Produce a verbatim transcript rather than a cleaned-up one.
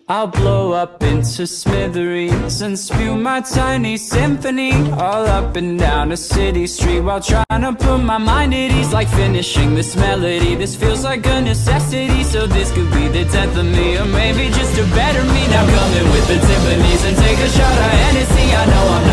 I'll blow up into smithereens and spew my tiny symphony all up and down a city street while trying to put my mind at ease. Like finishing this melody, this feels like a necessity. So this could be the death of me, or maybe just a better me. Now come in with the Tiffany's and take a shot of Hennessy. I know I'm not